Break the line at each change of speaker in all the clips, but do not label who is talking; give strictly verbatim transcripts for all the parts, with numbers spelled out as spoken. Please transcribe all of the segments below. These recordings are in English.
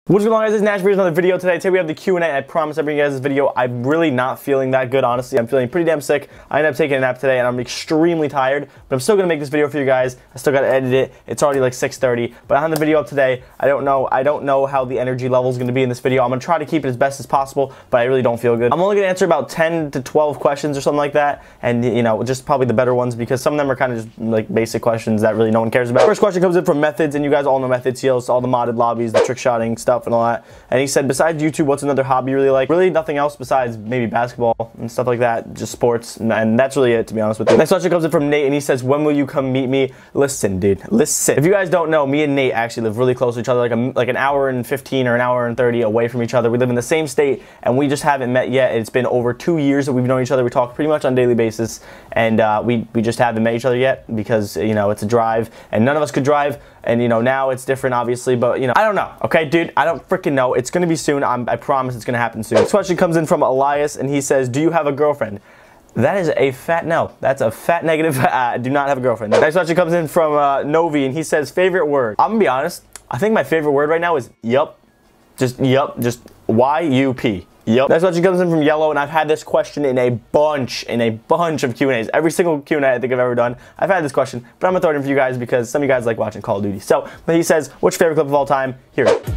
What's going on, guys? It's Nash for another video today. Today we have the Q and A. I promise I bring you guys this video. I'm really not feeling that good, honestly. I'm feeling pretty damn sick. I ended up taking a nap today and I'm extremely tired, but I'm still gonna make this video for you guys. I still gotta edit it. It's already like six thirty, but I have the video up today. I don't know. I don't know how the energy level is gonna be in this video. I'm gonna try to keep it as best as possible, but I really don't feel good. I'm only gonna answer about ten to twelve questions or something like that, and you know, just probably the better ones because some of them are kind of just like basic questions that really no one cares about. First question comes in from Methods, and you guys all know Methods. He hosts all the modded lobbies, the trick shotting stuff, and all that. And he said, besides YouTube, what's another hobby you really like? Really nothing else besides maybe basketball and stuff like that, just sports, and, and that's really it, to be honest with you. Next question comes in from Nate, and he says, when will you come meet me? Listen, dude, listen. If you guys don't know, me and Nate actually live really close to each other, like, a, like an hour and fifteen or an hour and thirty away from each other. We live in the same state, and we just haven't met yet. It's been over two years that we've known each other. We talk pretty much on a daily basis, and uh, we, we just haven't met each other yet because, you know, it's a drive, and none of us could drive, and, you know, now it's different, obviously, but, you know, I don't know, okay, dude? I don't freaking know. It's gonna be soon. I'm, I promise it's gonna happen soon. This question comes in from Elias, and he says, do you have a girlfriend? That is a fat no. That's a fat negative. I do not have a girlfriend. Next question comes in from uh, Novi, and he says, favorite word? I'm gonna be honest. I think my favorite word right now is yup. Just yup. Just Y U P. Yup. Next question comes in from Yellow, and I've had this question in a bunch, in a bunch of Q and A's. Every single Q and A I think I've ever done, I've had this question, but I'm gonna throw it in for you guys because some of you guys like watching Call of Duty. So, but he says, what's your favorite clip of all time? Here it is.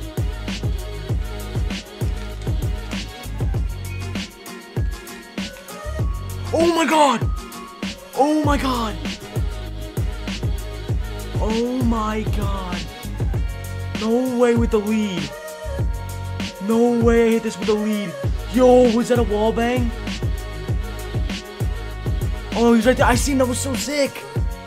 Oh my god! Oh my god! Oh my god! No way with the lead! No way I hit this with the lead! Yo, was that a wall bang? Oh, he's right there. I seen that. Was so sick!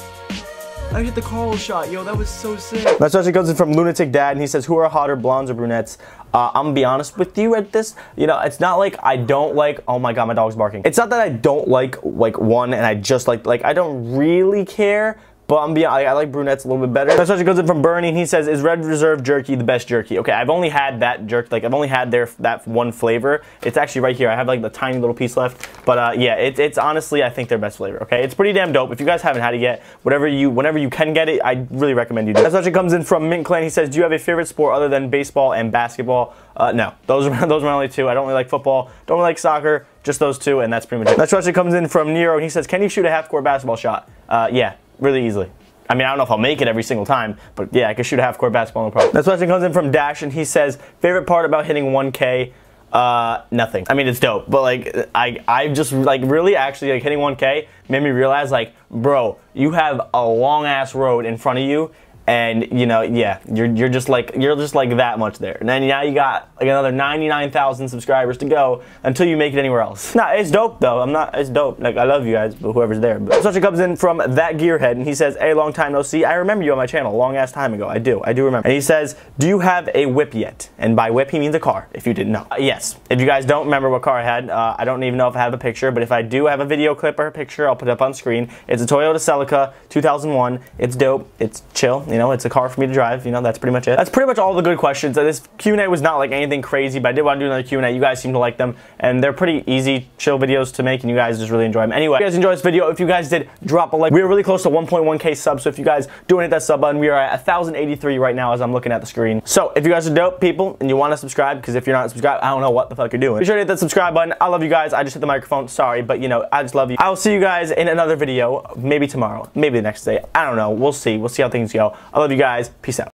I hit the Carl shot, yo, that was so sick. Next question comes in from Lunatic Dad, and he says, who are hotter, blondes or brunettes? Uh, I'm gonna be honest with you at this. You know, it's not like I don't like, oh my god, my dog's barking. It's not that I don't like, like, one, and I just like, like, I don't really care, but I'm being, I, I like brunettes a little bit better. Next question comes in from Bernie, and he says, is Red Reserve jerky the best jerky? Okay, I've only had that jerky, like, I've only had their, that one flavor. It's actually right here. I have, like, the tiny little piece left. But, uh, yeah, it, it's honestly, I think, their best flavor, okay? It's pretty damn dope. If you guys haven't had it yet, whatever you, whenever you can get it, I really recommend you do. Next question comes in from Mint Clan. He says, do you have a favorite sport other than baseball and basketball? Uh, no. Those are, those are my only two. I don't really like football. Don't really like soccer. Just those two, and that's pretty much it. Next question comes in from Nero, and he says, can you shoot a half-court basketball shot? Uh, yeah, really easily. I mean, I don't know if I'll make it every single time, but yeah, I can shoot a half-court basketball, no problem. Next question comes in from Dash, and he says, favorite part about hitting one K? Uh, nothing. I mean, it's dope, but like, I, I just, like, really actually, like, hitting one K made me realize, like, bro, you have a long-ass road in front of you, and, you know, yeah, you're, you're just like, you're just like that much there. And then now you got like another ninety-nine thousand subscribers to go until you make it anywhere else. Nah, it's dope though. I'm not, it's dope. Like, I love you guys, but whoever's there. But such comes in from That Gearhead, and he says, hey, long time no see. I remember you on my channel a long ass time ago. I do, I do remember. And he says, do you have a whip yet? And by whip, he means a car, if you didn't know. Uh, yes. If you guys don't remember what car I had, uh, I don't even know if I have a picture, but if I do have a video clip or a picture, I'll put it up on screen. It's a Toyota Celica two thousand one. It's dope. It's chill. You know, it's a car for me to drive. You know, that's pretty much it. That's pretty much all the good questions. Uh, this Q and A was not like anything crazy, but I did want to do another Q and A. You guys seem to like them, and they're pretty easy, chill videos to make, and you guys just really enjoy them. Anyway, if you guys enjoyed this video, if you guys did, drop a like. We are really close to one point one K subs, so if you guys do hit that sub button, we are at one thousand eighty-three right now as I'm looking at the screen. So if you guys are dope people, and you want to subscribe, because if you're not subscribed, I don't know what the fuck you're doing. Be sure to hit that subscribe button. I love you guys. I just hit the microphone. Sorry, but you know, I just love you. I will see you guys in another video, maybe tomorrow, maybe the next day. I don't know. We'll see. We'll see how things go. I love you guys. Peace out.